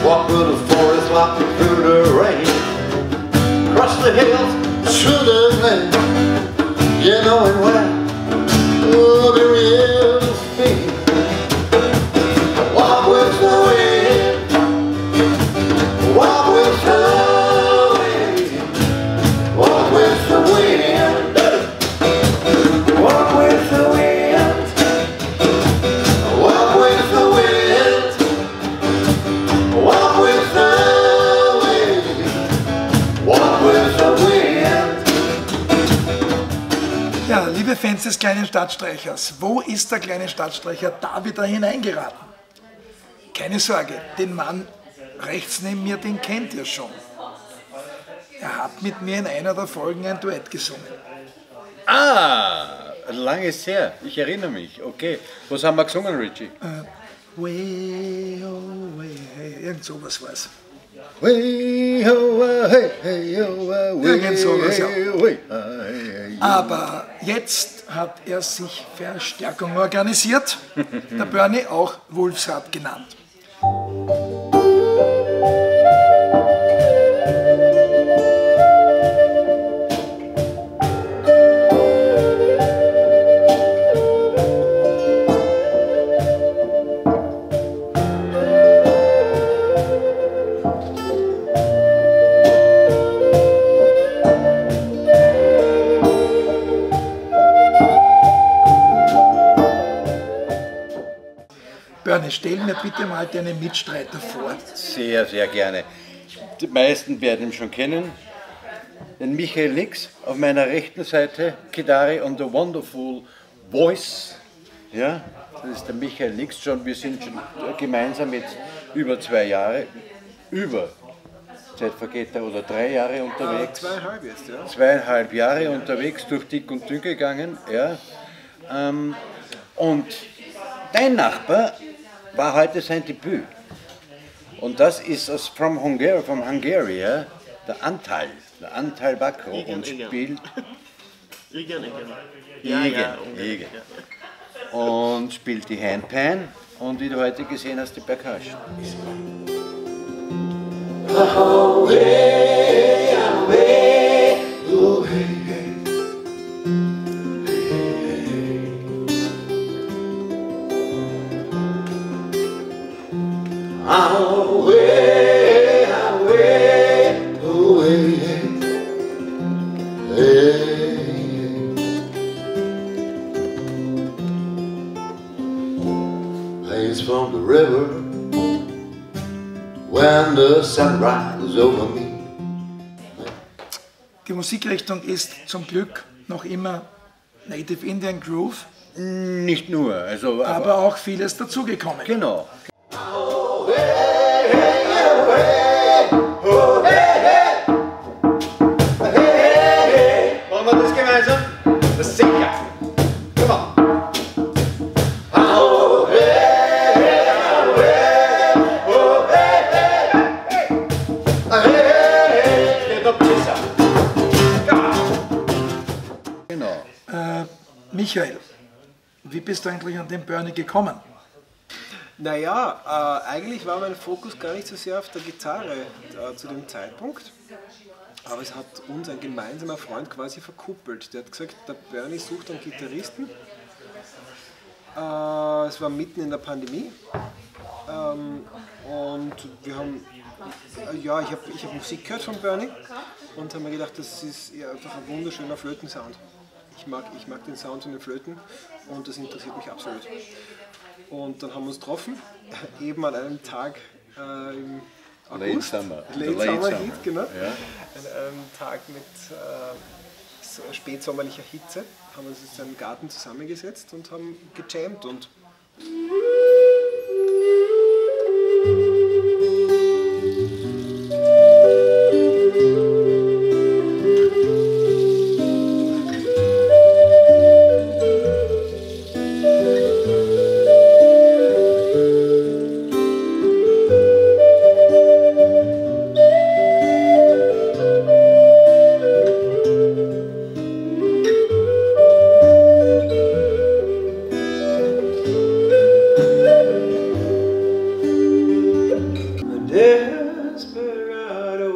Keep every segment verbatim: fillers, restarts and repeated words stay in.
walk through the forest, walk through the rain, across the hills, through the plain, you know it well, oh, the real thing. Walk with the wind, walk with the wind, walk with the wind, walk with the wind, walk with the wind, walk with the wind, walk with the wind. Ja, liebe Fans des kleinen Stadtstreichers, wo ist der kleine Stadtstreicher da wieder hineingeraten? Keine Sorge, den Mann rechts neben mir, den kennt ihr schon. Er hat mit mir in einer der Folgen ein Duett gesungen. Ah, lang ist her. Ich erinnere mich. Okay. Was haben wir gesungen, Richie? Äh, way, oh, way, hey, irgend sowas war's. Way, oh, hey, hey, oh, way, Irgend sowas, ja. way, hey, oh. Aber jetzt hat er sich Verstärkung organisiert, der Bernie auch Wolfsrad genannt. Bernie, stell mir bitte mal deinen Mitstreiter vor. Sehr, sehr gerne. Die meisten werden ihn schon kennen. Den Michael Nix auf meiner rechten Seite, Gitarre und the wonderful voice. Ja, das ist der Michael Nix schon. Wir sind schon gemeinsam jetzt über zwei Jahre, über, Zeit vergeht er, oder drei Jahre unterwegs. Zweieinhalb jetzt, ja. Zweieinhalb Jahre unterwegs, durch dick und dünn gegangen. Ja. Ähm, und dein Nachbar war heute sein Debüt. Und das ist aus From Hungary, from Hungary, ja, der Antal, der Antal Bakro und spielt Igen, Igen. Igen, ja, Igen. Und spielt die Handpan und wie du heute gesehen hast, die Percussion. Away, away, oh, hey, hey. Away, away, oh, hey, hey. Hey. Plays from the river when the sun rises over me. Die Musikrichtung ist zum Glück noch immer Native Indian Groove, Nicht nur, also aber auch vieles dazugekommen. genau. Wollen wir das gemeinsam? Das sicher. Come on. Genau. Äh, Michael, wie bist du eigentlich an den Bernie gekommen? Naja, äh, eigentlich war mein Fokus gar nicht so sehr auf der Gitarre äh, zu dem Zeitpunkt. Aber es hat uns ein gemeinsamer Freund quasi verkuppelt. Der hat gesagt, der Bernie sucht einen Gitarristen. Äh, es war mitten in der Pandemie. Ähm, und wir haben, äh, ja, ich habe ich hab Musik gehört von Bernie und habe mir gedacht, das ist ja einfach ein wunderschöner Flötensound. Ich mag, ich mag den Sound von den Flöten und das interessiert mich absolut. Und dann haben wir uns getroffen, eben an einem Tag äh, im August, Late Summer, Late Late Summer Summer. Heat, genau. Ja. An einem Tag mit äh, so spätsommerlicher Hitze haben wir uns in einem Garten zusammengesetzt und haben gejammt und desperado.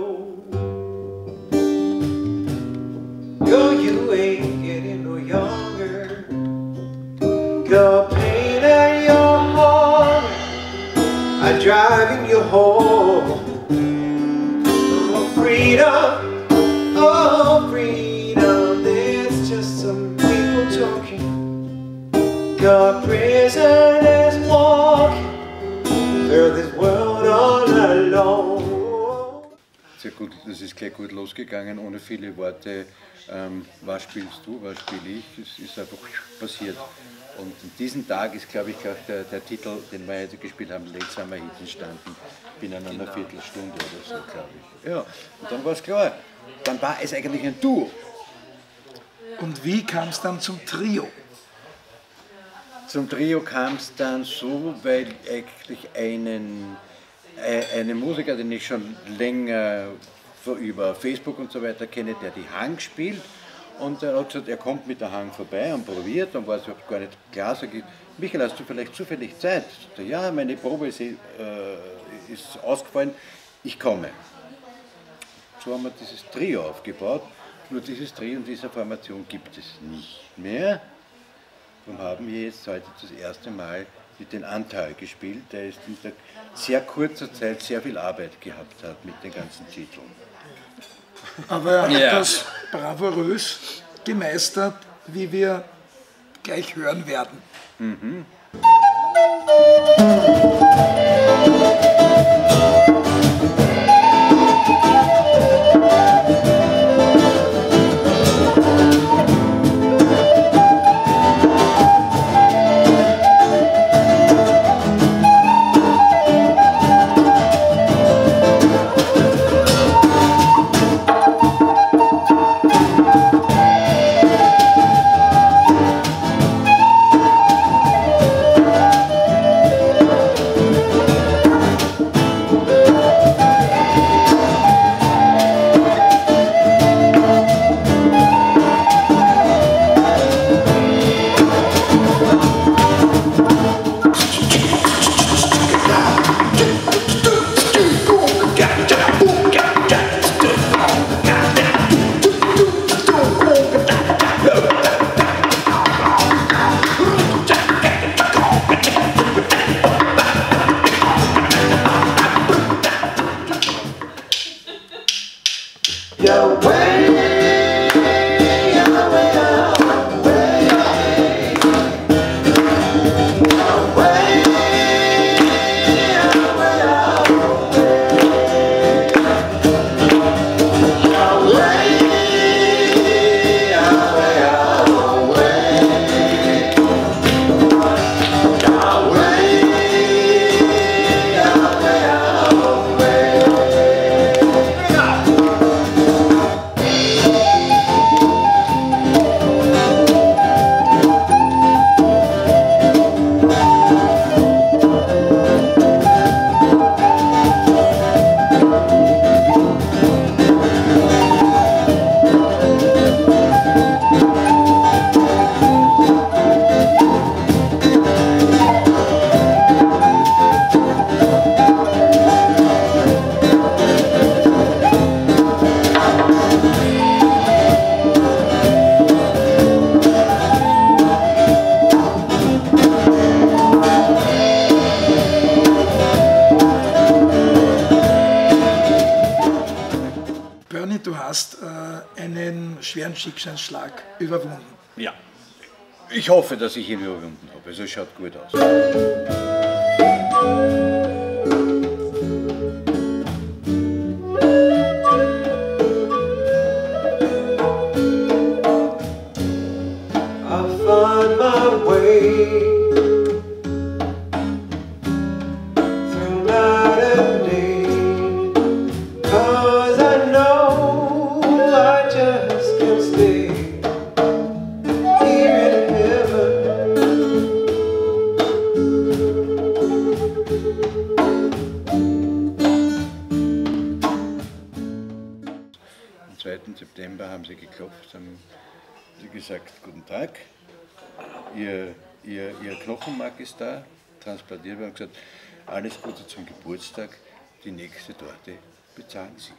Yo, you ain't getting no younger. Your pain and your heart are driving you home. Oh, freedom, oh, freedom, there's just some people talking. Your prison is walking through this world all alone. Sehr gut, das ist gleich gut losgegangen, ohne viele Worte. Ähm, was spielst du, was spiele ich? Es ist einfach passiert. Und an diesem Tag ist, glaube ich, auch der, der Titel, den wir heute gespielt haben, Late Summer Heat, entstanden. Binnen einer Viertelstunde oder so, glaube ich. Ja, und dann war es klar. Dann war es eigentlich ein Duo. Und wie kam es dann zum Trio? Zum Trio kam es dann so, weil eigentlich einen, äh, einen Musiker, den ich schon länger so über Facebook und so weiter kenne, der die Hang spielt. Und er hat gesagt, er kommt mit der Hang vorbei und probiert und war es überhaupt gar nicht klar. Sag ich, Michael, hast du vielleicht zufällig Zeit? Sagt er, ja, meine Probe ist, äh, ist ausgefallen, ich komme. So haben wir dieses Trio aufgebaut. Nur dieses Trio und diese Formation gibt es nicht mehr. Darum haben wir jetzt heute das erste Mal mit dem Anteil gespielt, der ist in sehr kurzer Zeit sehr viel Arbeit gehabt hat mit den ganzen Titeln. Aber er hat Ja. das bravourös gemeistert, wie wir gleich hören werden. Mhm. Du hast äh, einen schweren Schicksalsschlag überwunden. Ja, ich hoffe, dass ich ihn überwunden habe. Also es schaut gut aus. I find my way through night and day, 'cause I know I just can't stay here in heaven. Am zweiten September haben sie geklopft, haben sie gesagt, guten Tag, ihr, ihr, ihr Knochenmark ist da, transplantiert, wir haben gesagt, alles Gute zum Geburtstag, die nächste Torte bezahlen Sie.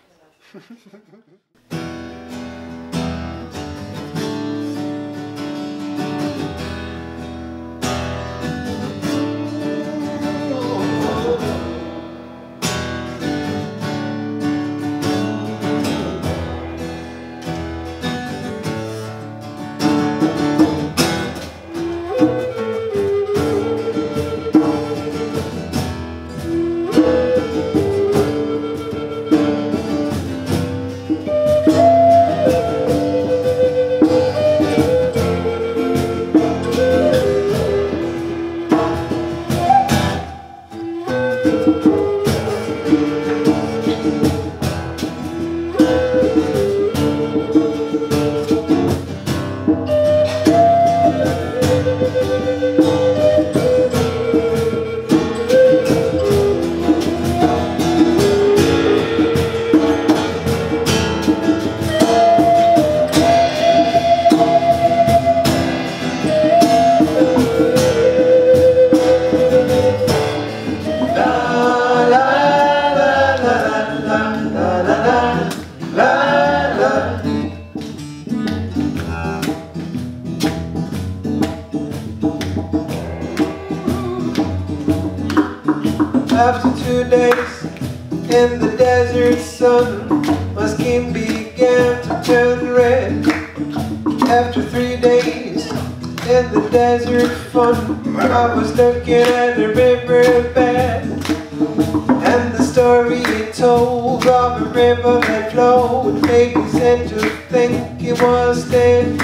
After two days in the desert sun, my skin began to turn red. After three days in the desert fun, I was looking at the riverbed, and the story it told of a river that flowed made me sad to think it was dead.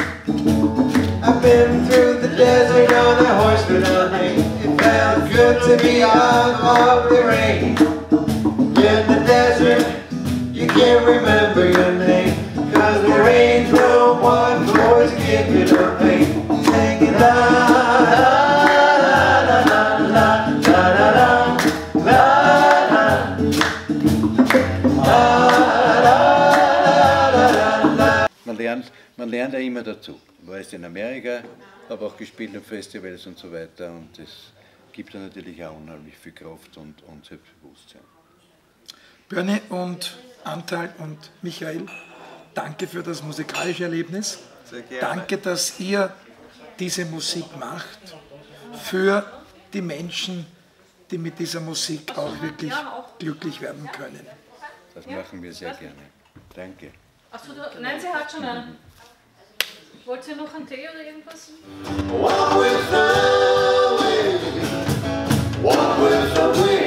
I've been through the desert on a horse without name. It felt good to be out of the rain. In the desert, you can't remember your name, 'cause the rain's the one voice to give you the pain. Singing la la la la la la la la la la la. Man lernt, man lernt ja immer dazu. Ich war jetzt in Amerika, habe auch gespielt auf Festivals und so weiter, und das gibt ja natürlich auch unheimlich viel Kraft und, und Selbstbewusstsein. Bernie und Antal und Michael, danke für das musikalische Erlebnis. Sehr gerne. Danke, dass ihr diese Musik macht für die Menschen, die mit dieser Musik auch wirklich glücklich werden können. Das machen wir sehr gerne. Danke. Achso, nein, sie hat schon einen. Wollt ihr noch einen Tee oder irgendwas? Walk with the wind, walk with the wind.